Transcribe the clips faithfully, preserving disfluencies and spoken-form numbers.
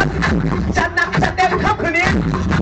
จัดหนักจัดเต็มครับคืนนี้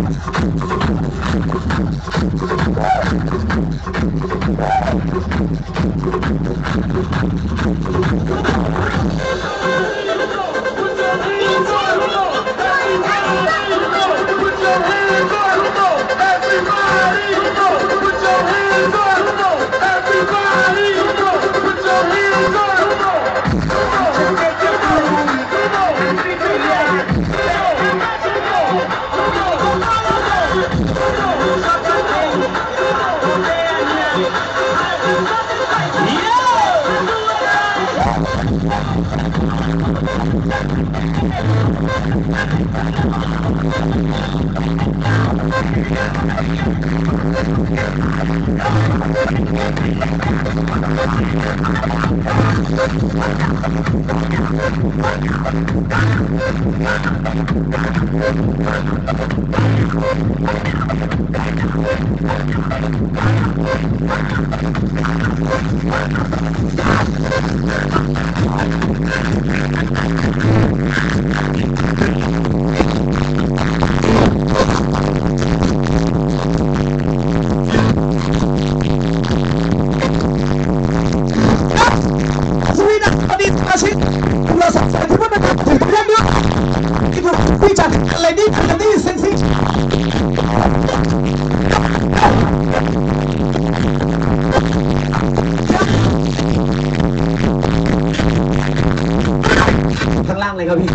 ข้างล่างเลยครับพี่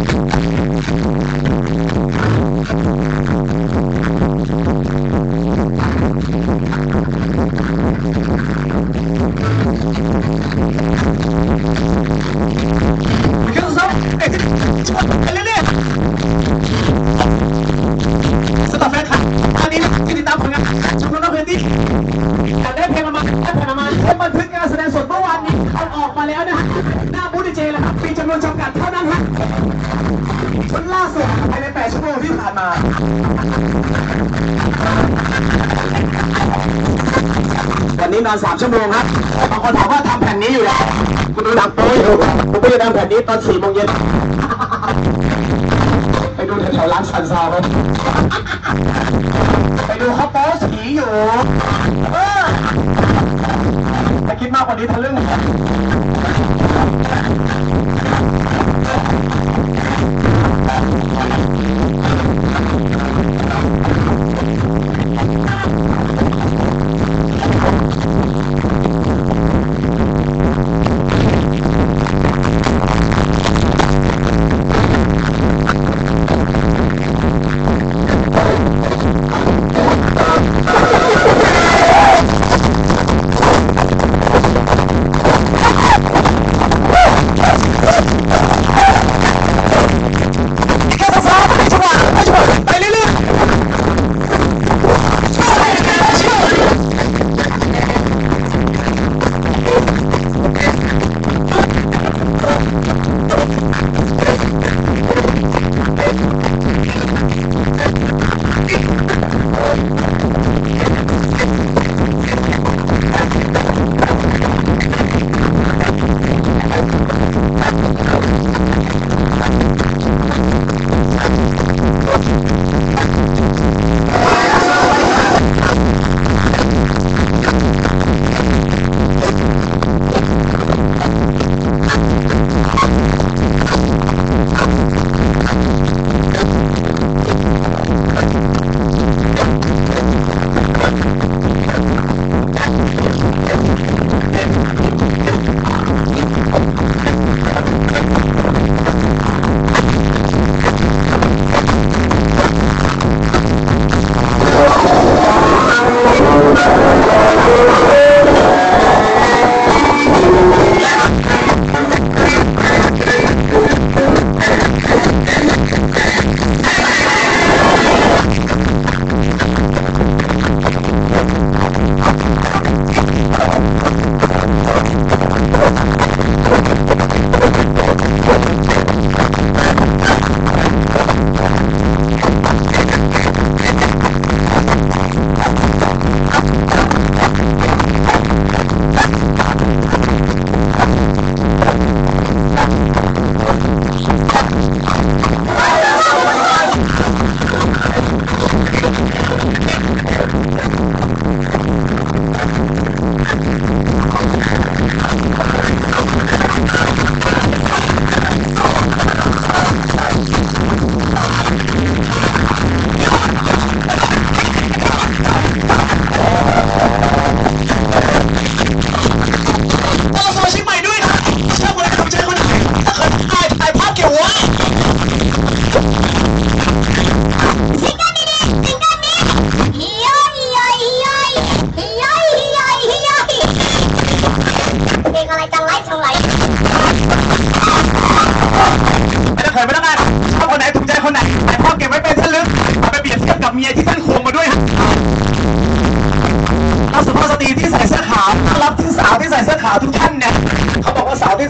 เครื่องซับเอ๊ะชอบไปเรื่อยๆสำหรับแฟนคลับอันนี้ที่ติดตามผลงานชมรมนักเพลงที่อยากได้เพลงมาได้เพลงมาให้บันทึกการแสดงสดเมื่อวานนี้เอาออกมาแล้วนะฮะหน้าบูธดีเจเลยครับมีจำนวนจำกัดเท่านั้นฮะชุดล่าสุดภายในแปดชั่วโมงที่ผ่านมาวันนี้นอนสามชั่วโมงครับบางคนถามว่าทำแผ่นนี้อยู่แล้วคุณดูหนังโป๊อยู่ผมไปดูทำแผ่นนี้ตอนสี่โมงเย็นไปดูแถวๆร้านซันซาวไปดูเขาโป๊สีอยู่ถ้าคิดมากกว่านี้ทะลึ่งช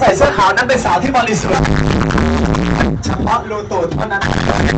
ส่เสื้อขาวนั้นเป็นสาวที่บริสุทธิ์เฉพาะรูตูดเท่านั้น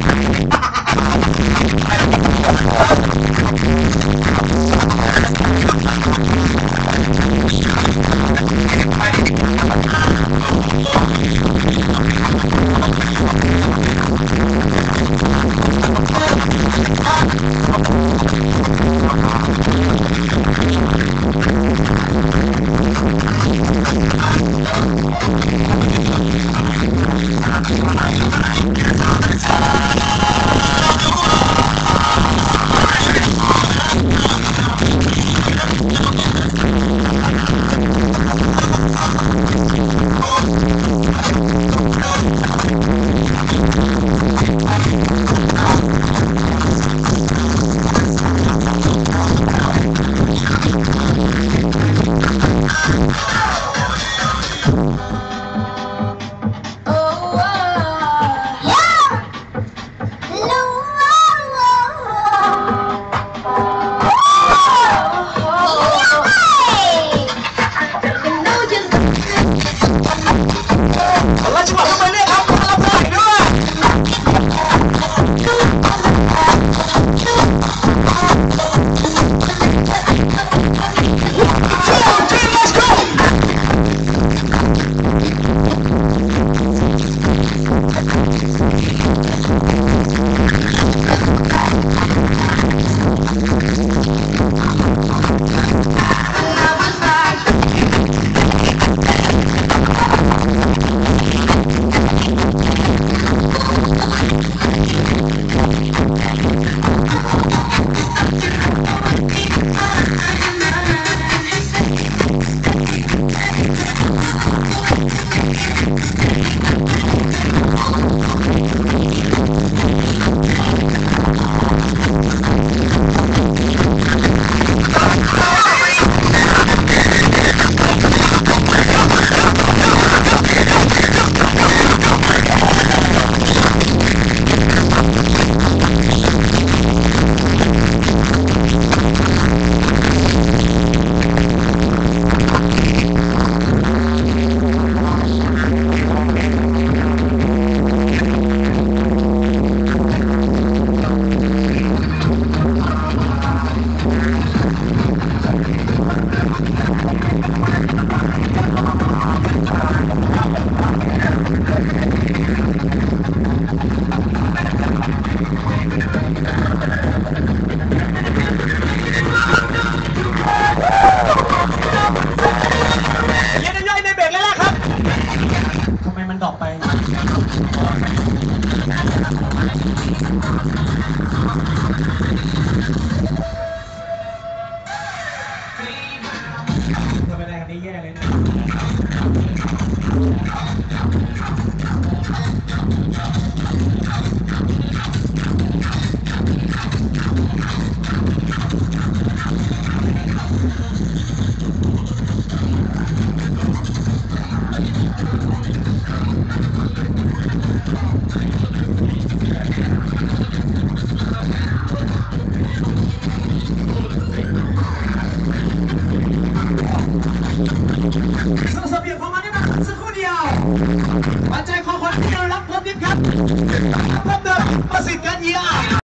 ทำไมได้กันนี้แย่เลยส่งเสบียงของมันได้มาสักครู่เดียวปัจจัยของคนที่เรารับเพิ่มนิดครับเพิ่มเติมประสิทธิ์การเยียวยา